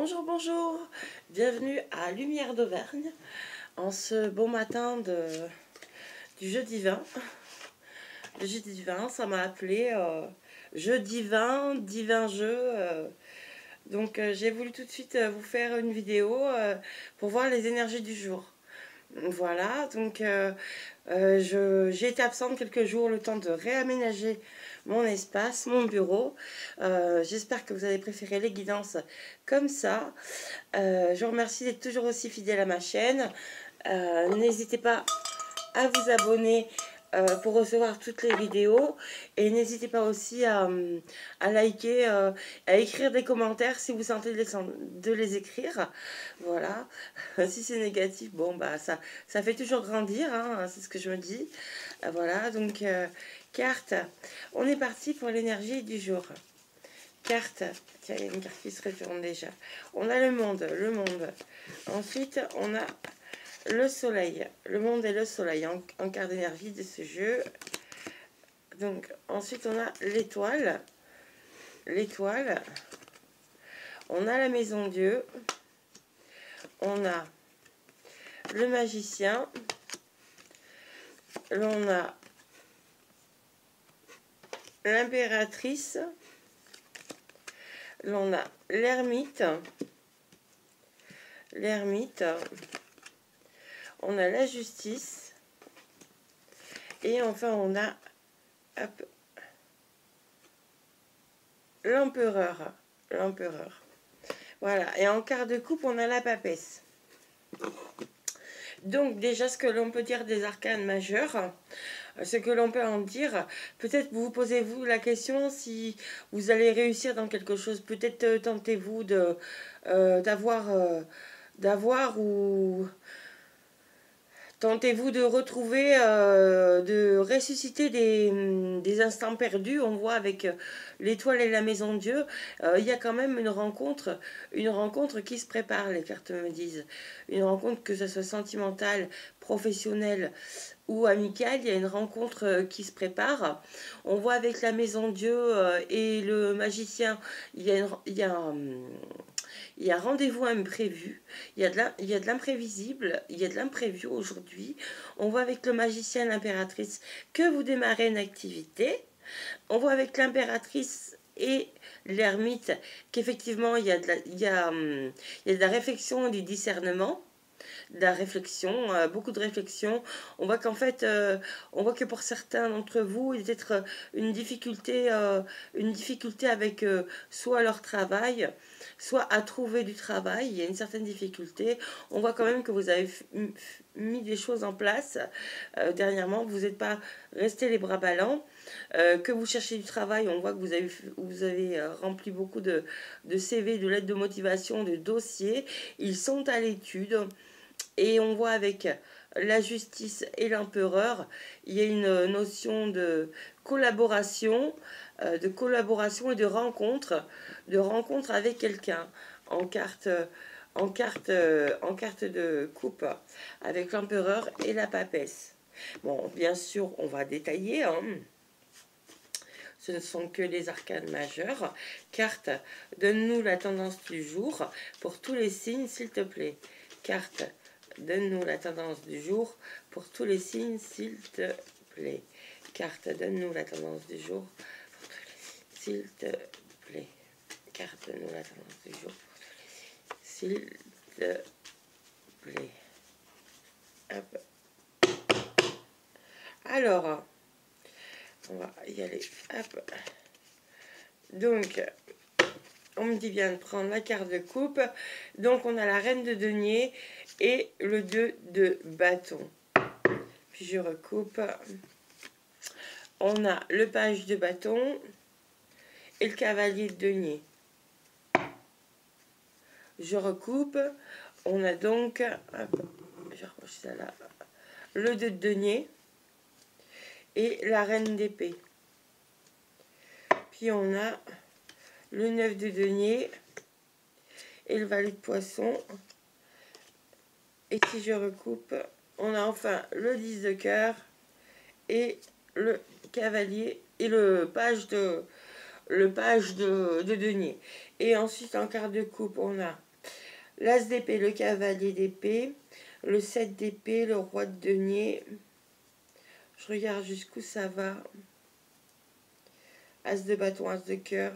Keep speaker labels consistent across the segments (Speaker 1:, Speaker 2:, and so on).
Speaker 1: Bonjour, bonjour, bienvenue à Lumière d'Auvergne en ce bon matin du jeudi 20. Le jeudi 20, ça m'a appelé jeudi 20, divin jeu. Donc j'ai voulu tout de suite vous faire une vidéo pour voir les énergies du jour. Voilà, donc j'ai été absente quelques jours, le temps de réaménager mon espace, mon bureau. J'espère que vous avez préféré les guidances comme ça. Je vous remercie d'être toujours aussi fidèle à ma chaîne. N'hésitez pas à vous abonner pour recevoir toutes les vidéos. Et n'hésitez pas aussi à liker, à écrire des commentaires si vous sentez de les écrire. Voilà. Si c'est négatif, bon, bah ça fait toujours grandir, hein, c'est ce que je me dis. Voilà, donc carte. On est parti pour l'énergie du jour. Carte. Tiens, il y a une carte qui se retourne déjà. On a le monde, le monde. Ensuite, on a le soleil, le monde et le soleil en carte d'énergie de ce jeu. Donc ensuite on a l'étoile, l'étoile. On a la maison Dieu. On a le magicien. Là on a l'impératrice. Là on a l'ermite. L'ermite. On a la justice. Et enfin, on a l'empereur. L'empereur. Voilà. Et en quart de coupe, on a la papesse. Donc, déjà, ce que l'on peut dire des arcanes majeurs, ce que l'on peut en dire, peut-être vous posez-vous la question si vous allez réussir dans quelque chose. Peut-être tentez-vous d'avoir ou... Tentez-vous de retrouver, de ressusciter des instants perdus. On voit avec l'étoile et la maison de Dieu, il y a quand même une rencontre qui se prépare, les cartes me disent. Une rencontre, que ce soit sentimentale, professionnelle ou amicale, il y a une rencontre qui se prépare. On voit avec la maison de Dieu et le magicien, il y a un rendez-vous imprévu, il y a de l'imprévisible, il y a de l'imprévu aujourd'hui. On voit avec le magicien et l'impératrice que vous démarrez une activité. On voit avec l'impératrice et l'ermite qu'effectivement il y a de la réflexion et du discernement. De la réflexion, beaucoup de réflexion. On voit qu'en fait, on voit que pour certains d'entre vous, il y a peut-être une difficulté avec soit leur travail, soit à trouver du travail. Il y a une certaine difficulté. On voit quand même que vous avez mis des choses en place dernièrement. Vous n'êtes pas resté les bras ballants. Que vous cherchez du travail, on voit que vous avez rempli beaucoup de CV, de lettres de motivation, de dossiers. Ils sont à l'étude. Et on voit avec la justice et l'empereur, il y a une notion de collaboration et de rencontre avec quelqu'un en carte de coupe avec l'empereur et la papesse. Bon, bien sûr, on va détailler, hein. Ce ne sont que les arcanes majeures. Carte, donne-nous la tendance du jour pour tous les signes, s'il te plaît. Carte, donne-nous la tendance du jour pour tous les signes, s'il te plaît. Carte, donne-nous la tendance du jour pour tous les signes, s'il te plaît. Carte, donne-nous la tendance du jour pour tous les signes, s'il te plaît. Hop. Alors, on va y aller. Hop. Donc, on me dit bien de prendre la carte de coupe. Donc, on a la reine de denier et le 2 de bâton. Puis, je recoupe. On a le page de bâton et le cavalier de denier. Je recoupe. On a donc, hop, je rapproche ça là, le 2 de denier et la reine d'épée. Puis, on a le 9 de denier et le valet de poisson. Et si je recoupe, on a enfin le 10 de cœur et le cavalier et le page de denier. Et ensuite en quart de coupe, on a L'as d'épée, le cavalier d'épée, le 7 d'épée, le roi de denier. Je regarde jusqu'où ça va. As de bâton, as de cœur.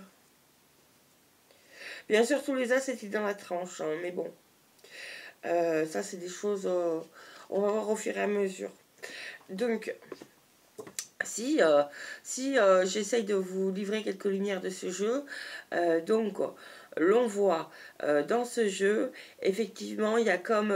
Speaker 1: Bien sûr, tous les as étaient dans la tranche, hein, mais bon. Ça, c'est des choses... on va voir au fur et à mesure. Donc, si j'essaye de vous livrer quelques lumières de ce jeu, donc l'on voit dans ce jeu, effectivement, il y a comme...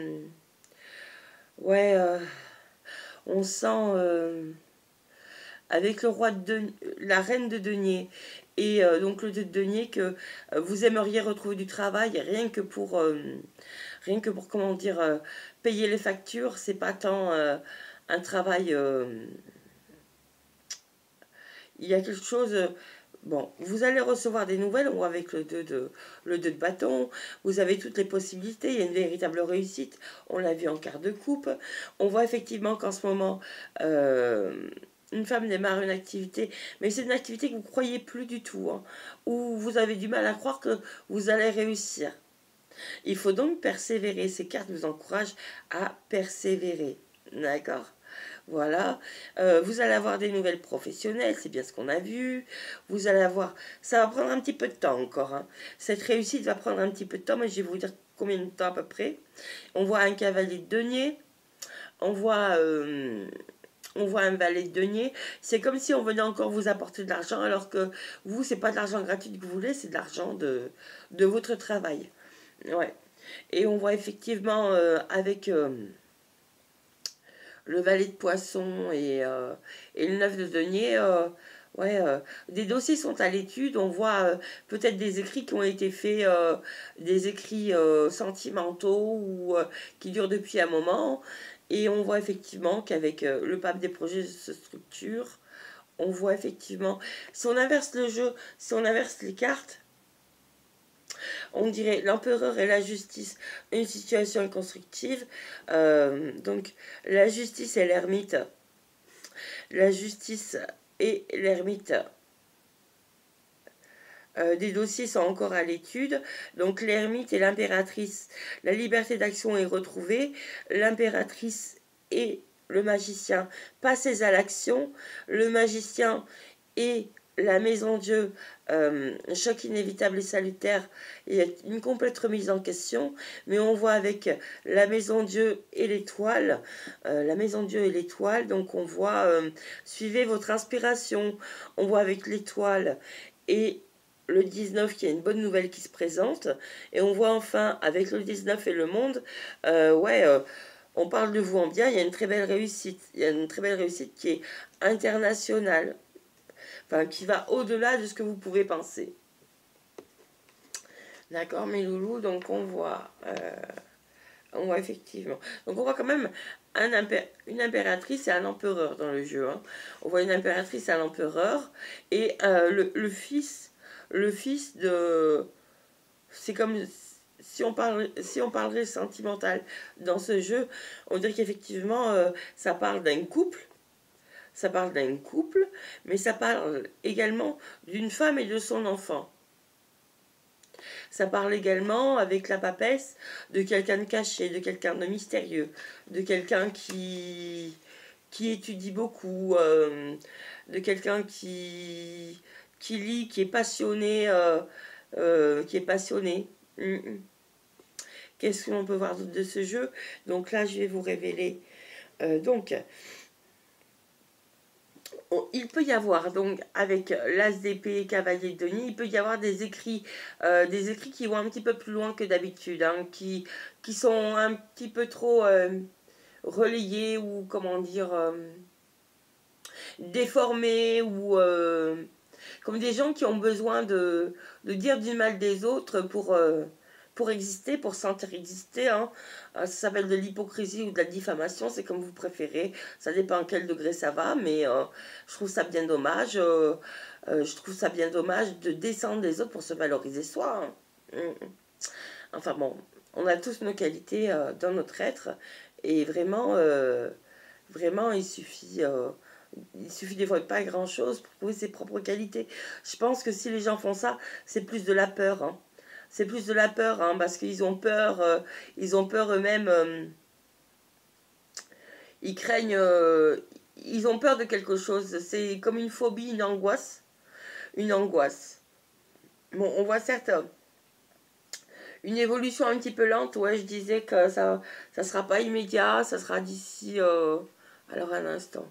Speaker 1: ouais, on sent... avec le roi de la reine de denier et donc le de denier que vous aimeriez retrouver du travail rien que pour comment dire payer les factures. C'est pas tant un travail, il y a quelque chose. Bon, vous allez recevoir des nouvelles, ou avec le 2 de bâton, vous avez toutes les possibilités, il y a une véritable réussite, on l'a vu en quart de coupe. On voit effectivement qu'en ce moment, une femme démarre une activité, mais c'est une activité que vous ne croyez plus du tout, hein, où vous avez du mal à croire que vous allez réussir. Il faut donc persévérer, ces cartes vous encouragent à persévérer, d'accord? Voilà, vous allez avoir des nouvelles professionnelles, c'est bien ce qu'on a vu. Vous allez avoir, ça va prendre un petit peu de temps encore, hein. Cette réussite va prendre un petit peu de temps, mais je vais vous dire combien de temps à peu près. On voit un cavalier de denier, on voit un valet de denier. C'est comme si on venait encore vous apporter de l'argent, alors que vous, c'est pas de l'argent gratuit que vous voulez, c'est de l'argent de votre travail. Ouais. Et on voit effectivement avec le valet de poisson et le 9 de denier, ouais, des dossiers sont à l'étude. On voit peut-être des écrits qui ont été faits, des écrits sentimentaux ou qui durent depuis un moment. Et on voit effectivement qu'avec le pape des projets se structure. On voit effectivement, si on inverse le jeu, si on inverse les cartes, on dirait l'empereur et la justice, une situation inconstructive. Donc la justice et l'ermite. La justice et l'ermite. Des dossiers sont encore à l'étude. Donc l'ermite et l'impératrice. La liberté d'action est retrouvée. L'impératrice et le magicien passent à l'action. Le magicien et la maison Dieu, choc inévitable et salutaire, il y a une complète remise en question, mais on voit avec la maison Dieu et l'étoile, donc on voit, suivez votre inspiration, on voit avec l'étoile et le 19 qu'il y a une bonne nouvelle qui se présente, et on voit enfin avec le 19 et le monde, on parle de vous en bien, il y a une très belle réussite, qui est internationale. Enfin, qui va au-delà de ce que vous pouvez penser. D'accord, mes loulous, donc on voit effectivement. Donc on voit quand même une impératrice et un empereur dans le jeu, hein. On voit une impératrice et un empereur, et le fils de... C'est comme si on parlerait sentimental dans ce jeu, on dirait qu'effectivement ça parle d'un couple. Ça parle d'un couple, mais ça parle également d'une femme et de son enfant. Ça parle également, avec la papesse, de quelqu'un de caché, de quelqu'un de mystérieux, de quelqu'un qui étudie beaucoup, de quelqu'un qui lit, qui est passionné, Qu'est-ce que l'on peut voir de ce jeu? Donc là, je vais vous révéler. Donc, il peut y avoir, donc, avec l'as d'épée, cavalier de denier, il peut y avoir des écrits qui vont un petit peu plus loin que d'habitude, hein, qui sont un petit peu trop relayés, ou comment dire, déformés, ou comme des gens qui ont besoin de dire du mal des autres pour exister, pour sentir exister, hein. Ça s'appelle de l'hypocrisie ou de la diffamation, c'est comme vous préférez. Ça dépend à quel degré ça va, mais je trouve ça bien dommage. Je trouve ça bien dommage de descendre les autres pour se valoriser soi, hein. Enfin bon, on a tous nos qualités dans notre être, et vraiment, vraiment, il suffit des fois pas grand chose pour trouver ses propres qualités. Je pense que si les gens font ça, c'est plus de la peur, hein. c'est plus de la peur, hein, parce qu'ils ont peur eux-mêmes, ils craignent, ils ont peur de quelque chose. C'est comme une phobie, une angoisse. Une angoisse. Bon, on voit certes une évolution un petit peu lente. Ouais, je disais que ça sera pas immédiat, ça sera d'ici. Alors, un instant.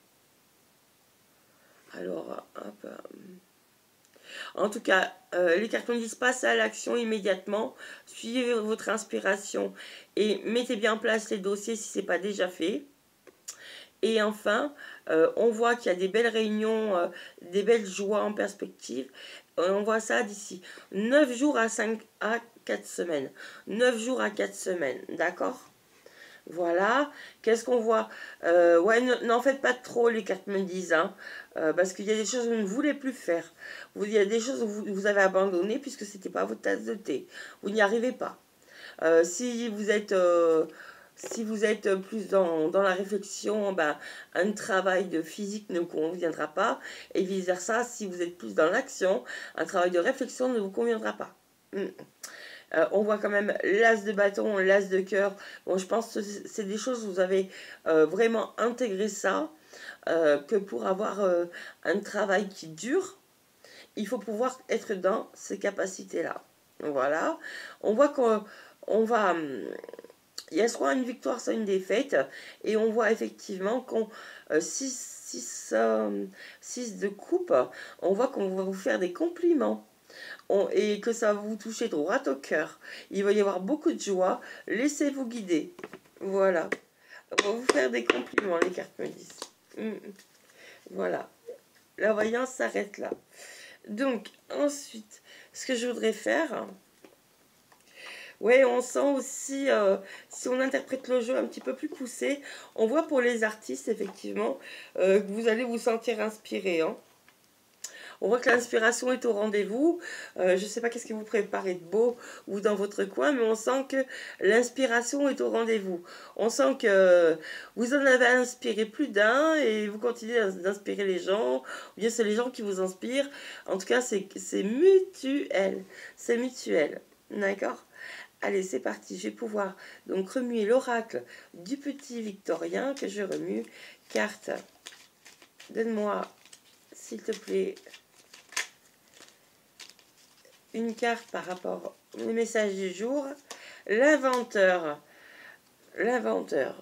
Speaker 1: Alors, hop. En tout cas, les cartes me disent passez à l'action immédiatement, suivez votre inspiration et mettez bien en place les dossiers si ce n'est pas déjà fait. Et enfin, on voit qu'il y a des belles réunions, des belles joies en perspective. On voit ça d'ici 9 jours à 4 semaines. 9 jours à 4 semaines, d'accord? Voilà. Qu'est-ce qu'on voit? Ouais, n'en faites pas trop, les cartes me disent, hein, parce qu'il y a des choses que vous ne voulez plus faire. Il y a des choses que vous avez abandonnées puisque ce n'était pas votre tasse de thé. Vous n'y arrivez pas. Si vous êtes plus dans la réflexion, ben, un travail de physique ne vous conviendra pas. Et vice versa, si vous êtes plus dans l'action, un travail de réflexion ne vous conviendra pas. On voit quand même l'as de bâton, l'as de cœur. Bon, je pense que c'est des choses où vous avez vraiment intégré ça, que pour avoir un travail qui dure, il faut pouvoir être dans ces capacités-là. Voilà. On voit qu'on va... il y a soit une victoire, soit une défaite. Et on voit effectivement qu'on 6 de coupe, on voit qu'on va vous faire des compliments. Et que ça va vous toucher droit au cœur. Il va y avoir beaucoup de joie. Laissez-vous guider. Voilà. On va vous faire des compliments, les cartes me disent. Voilà. La voyance s'arrête là. Donc, ensuite, ce que je voudrais faire... Ouais, on sent aussi, si on interprète le jeu un petit peu plus poussé, on voit pour les artistes, effectivement, que vous allez vous sentir inspiré, hein. On voit que l'inspiration est au rendez-vous. Je ne sais pas qu'est-ce que vous préparez de beau ou dans votre coin, mais on sent que l'inspiration est au rendez-vous. On sent que vous en avez inspiré plus d'un et vous continuez d'inspirer les gens. Ou bien c'est les gens qui vous inspirent. En tout cas, c'est mutuel. C'est mutuel. D'accord ? Allez, c'est parti. Je vais pouvoir donc remuer l'oracle du petit Victorien que je remue. Carte. Donne-moi, s'il te plaît, une carte par rapport au message du jour. L'inventeur. L'inventeur.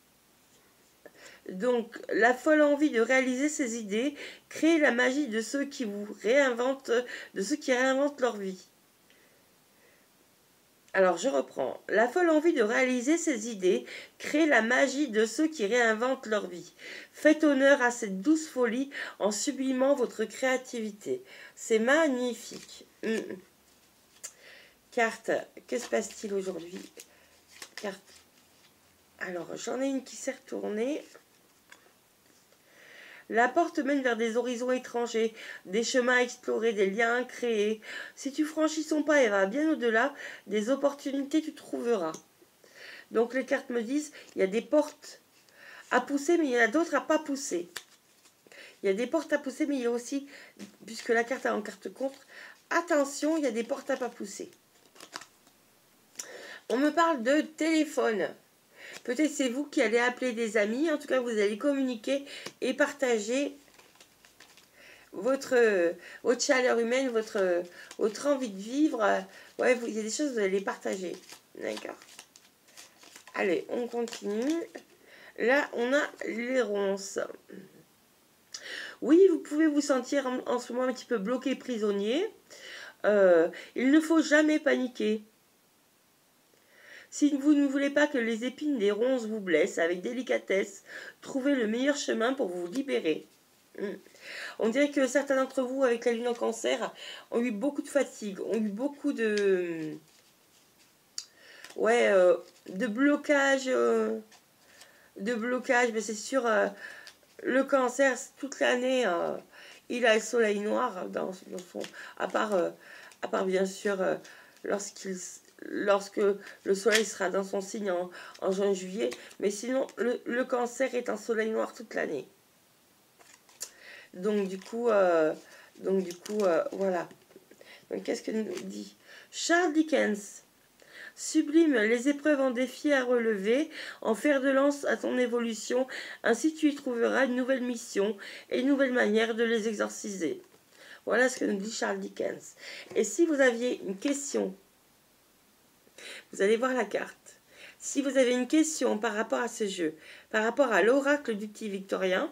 Speaker 1: Donc, la folle envie de réaliser ses idées, crée la magie de ceux qui vous réinventent, de ceux qui réinventent leur vie. Alors, je reprends. La folle envie de réaliser ses idées crée la magie de ceux qui réinventent leur vie. Faites honneur à cette douce folie en sublimant votre créativité. C'est magnifique. Carte, que se passe-t-il aujourd'hui? Carte. Alors, j'en ai une qui s'est retournée. La porte mène vers des horizons étrangers, des chemins explorés, des liens créés. Si tu franchis son pas et vas bien au-delà, des opportunités tu trouveras. Donc les cartes me disent, il y a des portes à pousser, mais il y en a d'autres à pas pousser. Il y a des portes à pousser, mais il y a aussi, puisque la carte est en carte contre, attention, il y a des portes à pas pousser. On me parle de téléphone. Peut-être c'est vous qui allez appeler des amis. En tout cas, vous allez communiquer et partager votre chaleur humaine, votre envie de vivre. Ouais, il y a des choses que vous allez partager. D'accord. Allez, on continue. Là, on a les ronces. Oui, vous pouvez vous sentir en ce moment un petit peu bloqué, prisonnier. Il ne faut jamais paniquer. Si vous ne voulez pas que les épines des ronces vous blessent, avec délicatesse, trouvez le meilleur chemin pour vous libérer. On dirait que certains d'entre vous, avec la lune en cancer, ont eu beaucoup de fatigue, ont eu beaucoup de... Ouais, de blocage. Mais c'est sûr, le cancer, toute l'année, il a le soleil noir dans son... À part bien sûr, lorsque le soleil sera dans son signe en juin-juillet. Mais sinon, le cancer est un soleil noir toute l'année. Donc du coup, voilà. Donc, qu'est-ce que nous dit Charles Dickens sublime les épreuves en défi à relever, en fer de lance à ton évolution, ainsi tu y trouveras une nouvelle mission et une nouvelle manière de les exorciser. Voilà ce que nous dit Charles Dickens. Et si vous aviez une question, vous allez voir la carte. Si vous avez une question par rapport à ce jeu, par rapport à l'oracle du petit Victorien,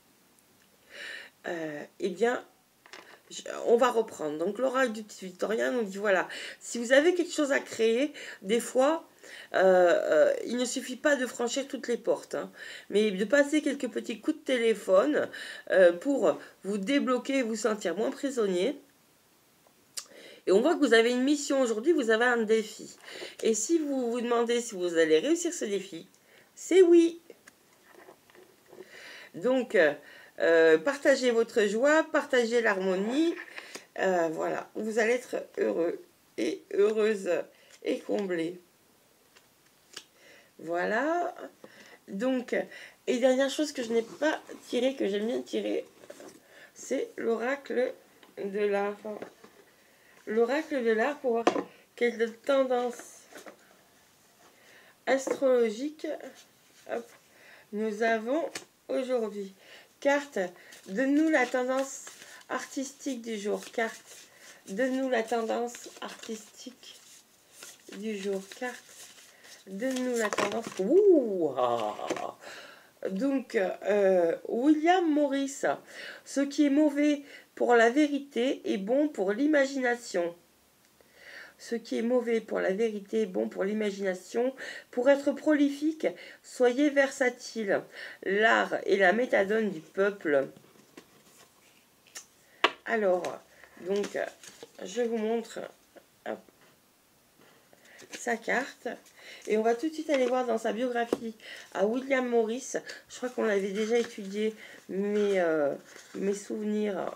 Speaker 1: eh bien, on va reprendre. Donc l'oracle du petit Victorien nous dit voilà, si vous avez quelque chose à créer, des fois, il ne suffit pas de franchir toutes les portes, hein, mais de passer quelques petits coups de téléphone pour vous débloquer et vous sentir moins prisonnier. Et on voit que vous avez une mission aujourd'hui, vous avez un défi. Et si vous vous demandez si vous allez réussir ce défi, c'est oui. Donc, partagez votre joie, partagez l'harmonie. Voilà, vous allez être heureux et heureuse et comblée. Voilà. Donc, et dernière chose que je n'ai pas tiré, que j'aime bien tirer, c'est l'oracle de l'art. L'oracle de l'art pour voir quelle tendance astrologique nous avons aujourd'hui. Carte, donne-nous la tendance artistique du jour. Carte, donne-nous la tendance artistique du jour. Carte, donne-nous la tendance. Ouh, donc, William Morris, ce qui est mauvais pour la vérité est bon pour l'imagination. Ce qui est mauvais pour la vérité est bon pour l'imagination. Pour être prolifique, soyez versatile. L'art est la méthadone du peuple. Alors, donc, je vous montre sa carte. Et on va tout de suite aller voir dans sa biographie à William Morris. Je crois qu'on l'avait déjà étudié, mais mes souvenirs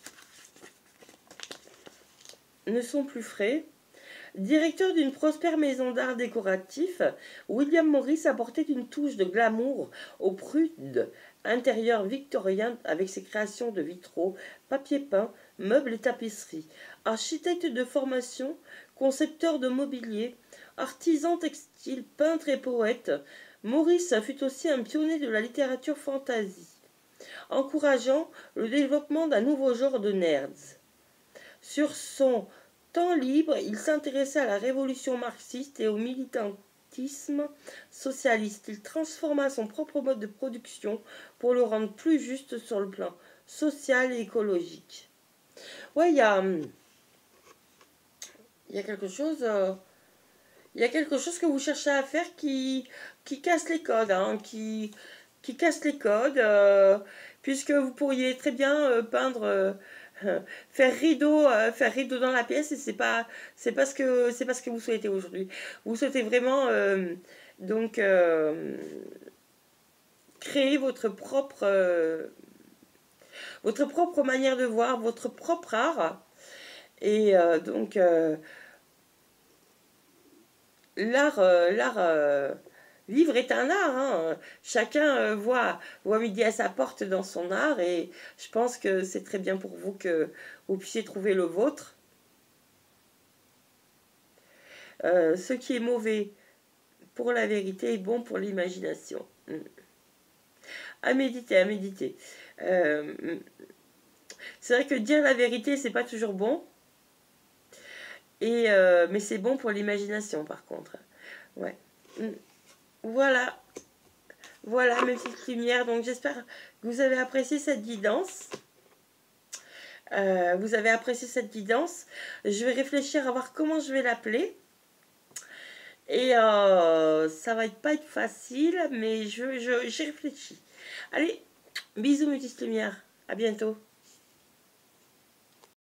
Speaker 1: ne sont plus frais. Directeur d'une prospère maison d'art décoratif, William Morris apportait une touche de glamour au prude intérieur victorien avec ses créations de vitraux, papier peint, meubles et tapisseries. Architecte de formation, concepteur de mobilier, artisan textile, peintre et poète, Morris fut aussi un pionnier de la littérature fantasy, encourageant le développement d'un nouveau genre de nerds. Sur son temps libre, il s'intéressait à la révolution marxiste et au militantisme socialiste. Il transforma son propre mode de production pour le rendre plus juste sur le plan social et écologique. Ouais, il y a quelque chose... il y a quelque chose que vous cherchez à faire qui casse les codes, hein, qui casse les codes, puisque vous pourriez très bien peindre... faire rideau dans la pièce, et c'est pas ce que vous souhaitez aujourd'hui. Vous souhaitez vraiment créer votre propre manière de voir, votre propre art, et l'art vivre est un art, hein. Chacun voit midi à sa porte dans son art, et je pense que c'est très bien pour vous que vous puissiez trouver le vôtre. Ce qui est mauvais pour la vérité est bon pour l'imagination. À méditer, à méditer. C'est vrai que dire la vérité, c'est pas toujours bon, mais c'est bon pour l'imagination par contre. Ouais. Voilà. Voilà mes petites lumières. Donc j'espère que vous avez apprécié cette guidance. Je vais réfléchir à voir comment je vais l'appeler. Et ça va pas être facile, mais j'y réfléchis. Allez, bisous mes petites lumières. À bientôt.